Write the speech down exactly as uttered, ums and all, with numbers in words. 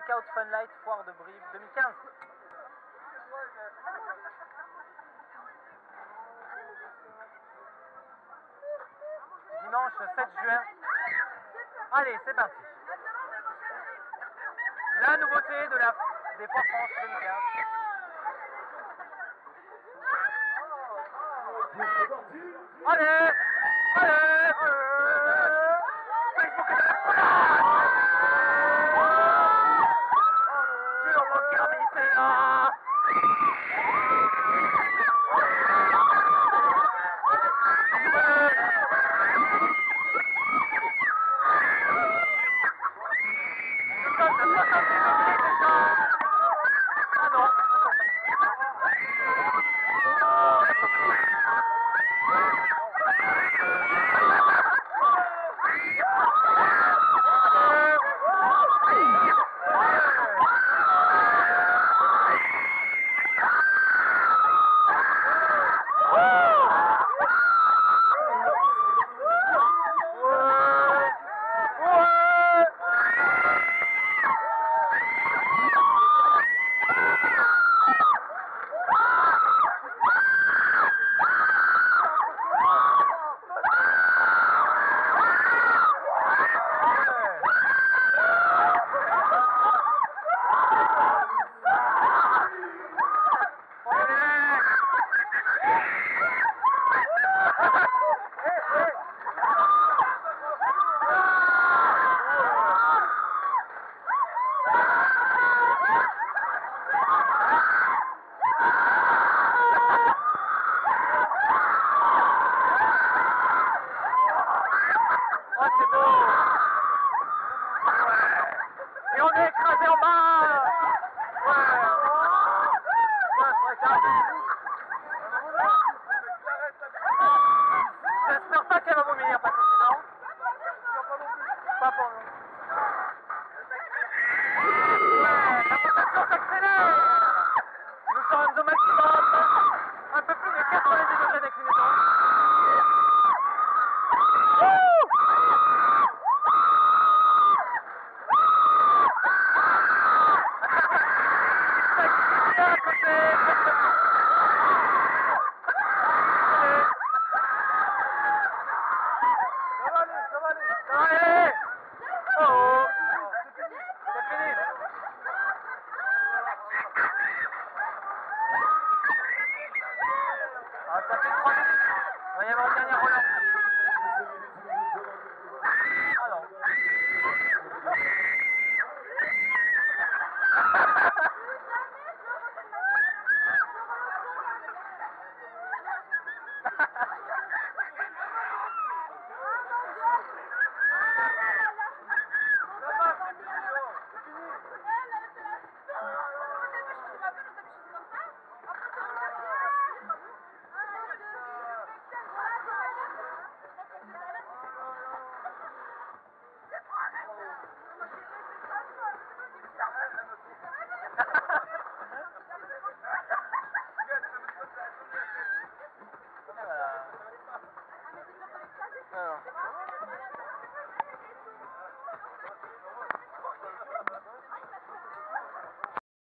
Breakout Funlight Foire de Brive deux mille quinze. Dimanche sept juin. Allez, c'est parti. La nouveauté de la, des Foires Franches deux mille quinze. Allez, allez, allez. Facebook est sur mon carmicéa. Ah non. Oh, c'est beau! Ouais. Et on est écrasé en bas! Ouais! Ouais, ouais, calme. J'espère pas qu'elle va vomir parce que sinon... Pas pour nous. Ouais, la rotation s'accélère! Nous sommes au maximum! Un peu plus de quatre-vingt-dix degrés d'inclinaison. Ah, ça fait trois minutes. Il va y avoir le dernier relance.